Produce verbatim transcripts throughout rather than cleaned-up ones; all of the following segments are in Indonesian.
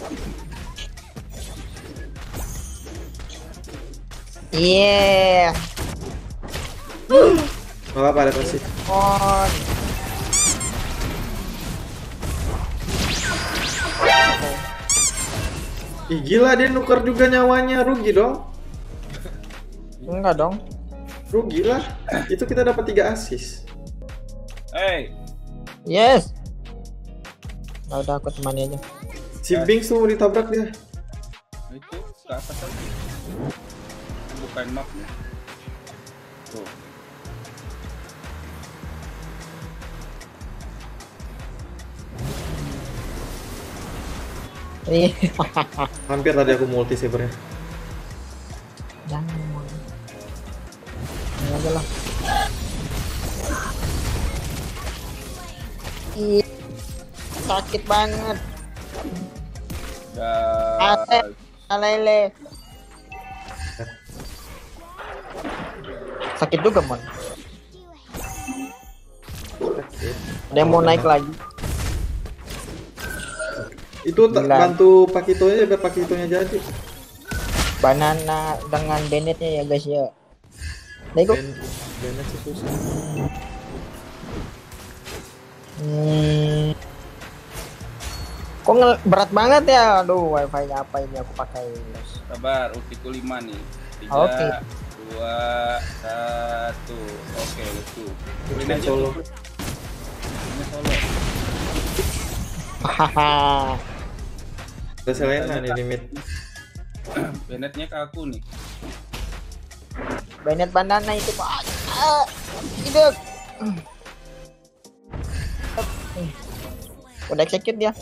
Iya. Gak apa-apa, ada pasif. On. Ih gila, dia nuker juga nyawanya, rugi dong. Enggak dong. Rugi lah. Itu kita dapat tiga assist. Hey. Yes. Nah, udah aku temani aja. Si Binks tuh mau ditabrak dia. Itu ke atas lagi. Bukain mapnya. Tuh. Iya. Hampir tadi aku multi sabernya. Jangan. Ini aja lah. Ih, sakit banget. Ate, alele. Sakit juga, Mon. Dia mau naik lagi. Itu tak Gila. bantu Pakitonya biar Pakitonya jadi. Banana dengan Bennett-nya ya, guys ya. Nego. Ben- Bennett sih susah. Hmm. Kok nge- berat banget ya? Aduh, wifi-nya apa ini aku pakai. Sabar, ultiku lima nih. Tiga, Oke. dua, satu. Oke, lucu. Ini aja Solo. tuh. Ini solo. Hahaha. Ada Selena nih limit. Bennett-nya ke aku nih. Bennett banana itu, Pak. Ah, hidup. Udah execute dia.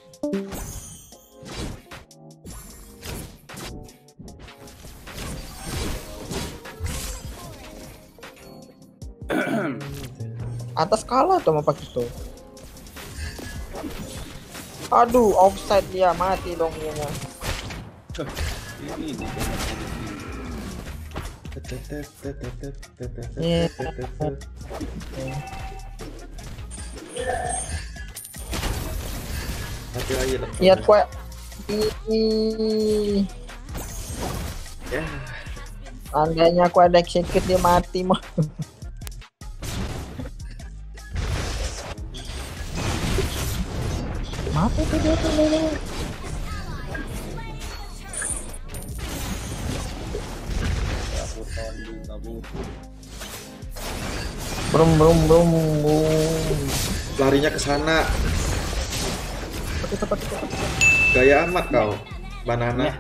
Atas kalah tuh sama Pakito. Aduh, offside dia, mati dong dianya. Ini nih Bennett-nya di sini. Iya. Mati lagi lah. Lihat kue. Ih, Ya. andainya aku ada execute dia mati mah. Mati tuh dia tuh. Kabur kawan dulu, kabur. Brum brum brum brum. Larinya ke sana. Gaya amat kau. Banana.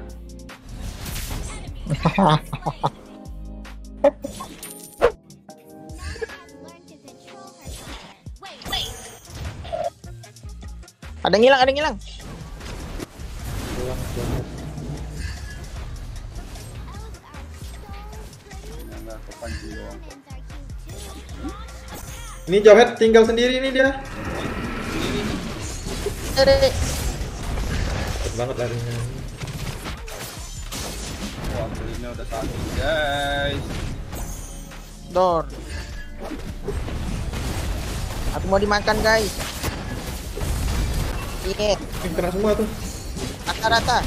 Ada yang hilang, ada yang hilang. Pulang, pulang. Enggak kepancing doang kok. Ini Jawhead tinggal sendiri nih dia. Ada. Cepet banget larinya. Wah, belinya udah satu, guys. Door. Aku mau dimakan, guys. Iya, Ini kena semua tuh. rata-rata.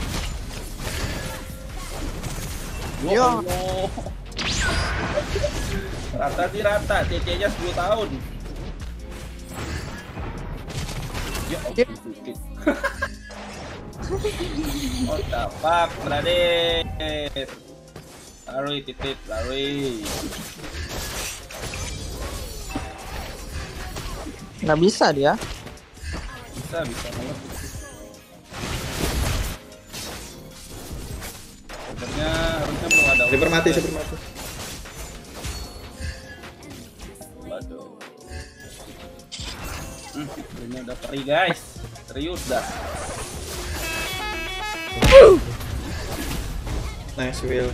Ya Yo. Allah. Rata sih rata, C C-nya sepuluh tahun. Ya Yep. ampun, sedikit. Oh, tapak, Raden. Lari, titip, lari. Nggak bisa dia. Bisa, bisa banget. Sebenarnya harusnya belum ada. Sniper mati, sniper mati. Waduh. Hmm, ini udah perih guys. Serius dah. Nice Will.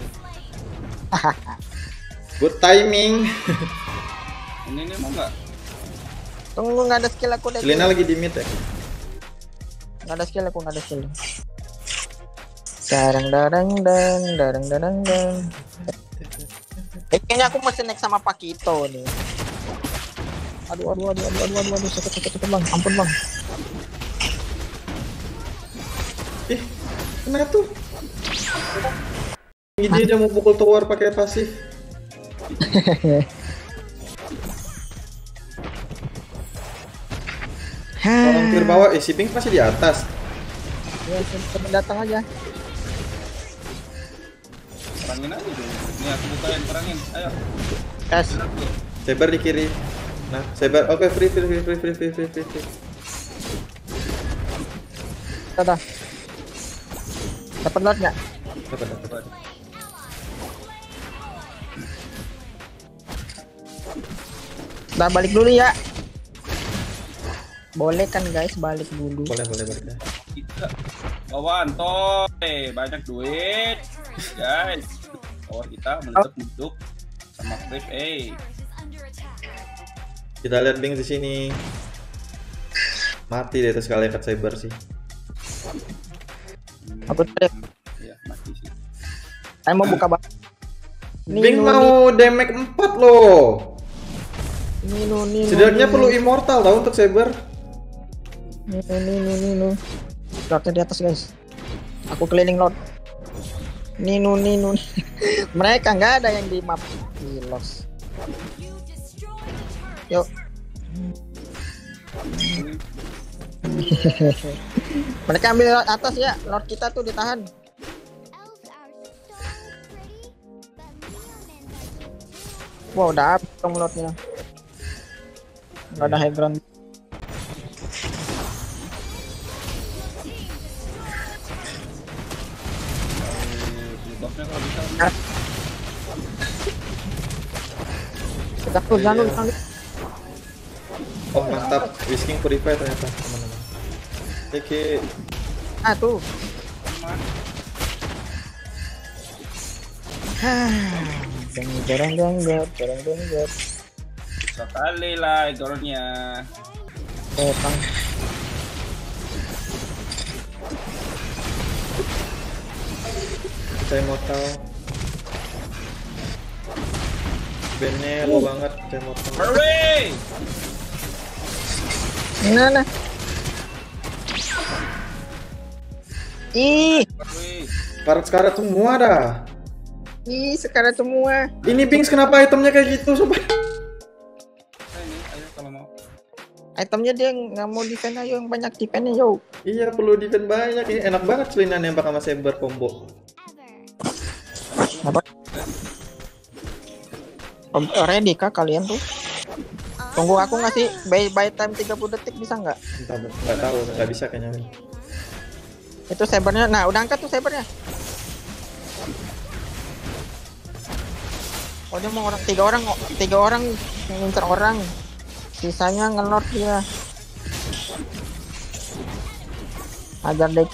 Good timing. Ini nih mau nggak? Tunggu, nggak ada skill aku deh. Selena lagi di mid ya. Nggak ada skill aku, nggak ada skill. Darang darang dang, darang darang dang. Eh, kayaknya aku mesti naik sama Pakito nih. Aduh, aduh, aduh, aduh, aduh, aduh, aduh, sakit, sakit, sakit, bang. Ampun, bang. Ih, kena tuh. Ini dia mau pukul tower pakai pasif. Orang tier bawah, eh si Pink masih di atas. Ya, cepet datang aja. Perangin aja dulu. Nih aku bukain, perangin. Ayo. Gas. Saber di kiri. Nah, Saber, oke free free free free free free free free. free. Tada. Dapat lot nggak? Dapat dapat. Udah balik dulu ya. Boleh kan guys, balik dulu. Boleh boleh boleh. Kita lawan toy banyak duit guys. Tower kita menusuk-nusuk sama Cliff. Eh, Kita lihat Bing di sini. Mati deh itu sekali angkat Saber sih. Aku trip. ya mati sih. Saya mau buka bak. Bing mau damage empat loh. Nino, Nino, Setidaknya Nino. perlu immortal tau untuk Saber. Nino, Nino, Nino. Lordnya di atas guys. Aku keliling Lord. Nino, Nino. Mereka nggak ada yang di map. Gilos. Yuk. Mereka ambil Lord atas ya. Lord kita tuh ditahan. Wow, udah habis dong Lordnya. Nggak ada high ground. Buffnya kalau bisa. Kita tuh jangan Iya. jangan. Oh mantap, Whisking Purify ternyata teman-teman. Oke, Ah tuh. Deng deng deng deng deng deng deng. Sekali lah golnya. Eh, Bang. saya mau tahu. Bandnya lo banget, saya mau tahu. Hurry! Nah, nah. Ih, Hurry! Karat-karat semua dah. ih sekarang semua. Ini Bings kenapa itemnya kayak gitu sobat? Ayo nih, ayo kalau mau. Itemnya dia nggak mau defend ayo yang banyak defendnya yo. Iya perlu defend banyak ini enak banget selinan yang bakal sama Saber combo. Apa? Oh, ready kah kalian tuh? Tunggu aku ngasih buy, buy time tiga puluh detik bisa nggak? Entah nggak tahu nggak bisa kayaknya. Itu sabernya. Nah, udah angkat tuh sabernya. Oh dia mau orang tiga orang tiga orang ngincer orang. Sisanya ngelord dia. Ajar D K.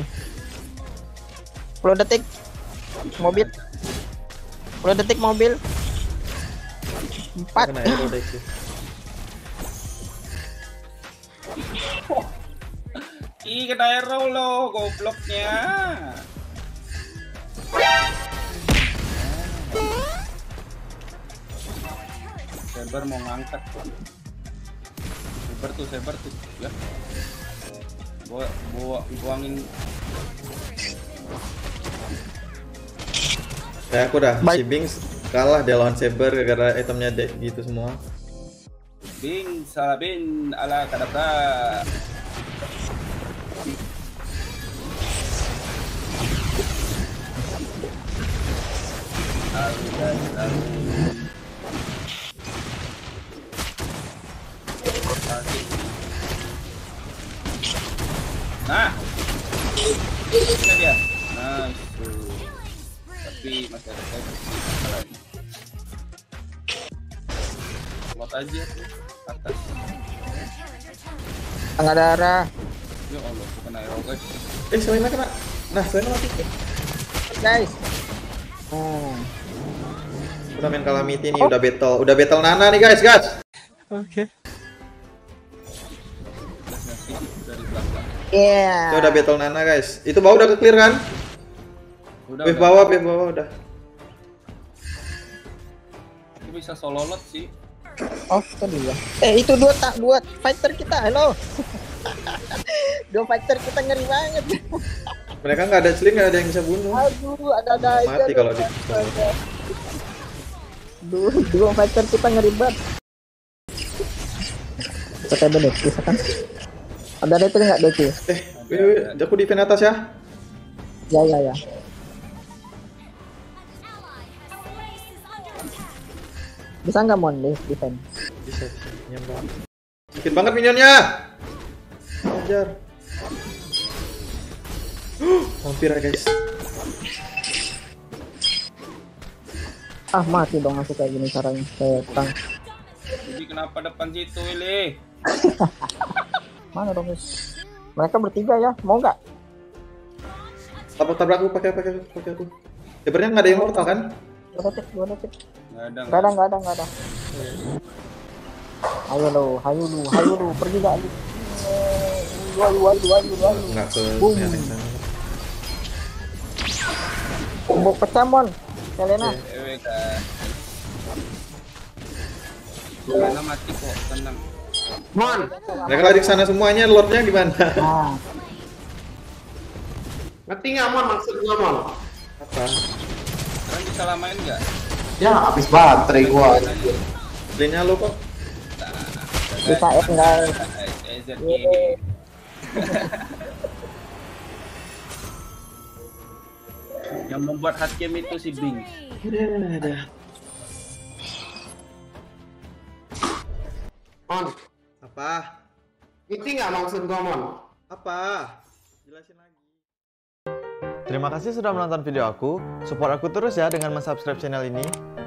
sepuluh detik mobil. sepuluh detik mobil. empat. Kena hero deck sih. Ih, kena arrow lo, gobloknya. Saber mau ngangkat. Saber tuh, Saber tuh, ya. Bawa, bawa, buangin. Kayak aku dah, Baik. si Bings kalah dia lawan Saber gara-gara itemnya deck gitu semua. Bing, salah bin, ala kadabra. Alu, alu, alu. Nah, ini dia. Nice. Tapi masih ada saya lagi. Lot aja tuh atas. Tengah darah. Ya Allah, bukan aero guys. Eh Selena kena. Nah Selena mati. Guys. Hmm. Udah main Calamity nih, udah battle, udah battle Nana nih guys guys. Oke. Dari belakang. Iya. Saya udah battle Nana guys. Itu bawah udah ke clear kan? Udah, Wave udah. bawah, wave bawah udah. Ini bisa solo lot sih. Oh, itu dia. Eh, itu dua tak dua fighter kita. Halo. Dua fighter kita ngeri banget. Mereka nggak ada sling, nggak ada yang bisa bunuh. Aduh, ada-ada aja. Mati kalau di. Duh, dua fighter kita ngeribet. Kita ada deck kan? Ada deck nggak deck? Eh, wih, wih, aku defend atas ya. Ya ya ya. Bisa nggak mon deh defend? Bisa, bisa. Nyambang. Sedikit banget minionnya. Ajar. Hampir ya guys. Ah mati dong aku kayak gini caranya kayak tang. Jadi kenapa depan situ Willy? Mana dong guys? Mereka bertiga ya, mau nggak? Tabrak tabrak aku pakai pakai pakai aku. Sebenarnya nggak ada yang mortal kan? Dua detik, dua detik. Nggak ada. Nggak ada, nggak ada, nggak ada. Ayo lo, ayo lu, ayo lu, pergi gak lu? Dua, dua, dua, dua, dua. Nggak ke. Boom. Yang sana. Kumbuk pecah mon, Selena. Ewe kan. Selena mati kok, tenang. Mon, Mereka lari ke sana semuanya, lordnya gimana? Nah, ngerti nggak Mon maksud gua Mon? Apa? Kalian bisa lamain nggak? Ya habis baterai gua. Lainnya lo kok. bisa F guys. E Z G. Yeay. Yang membuat hard game itu si Bing. Mon, Apa? ngerti nggak maksud gua Mon? Apa? Jelasin lagi. Terima kasih sudah menonton video aku. Support aku terus ya dengan subscribe channel ini.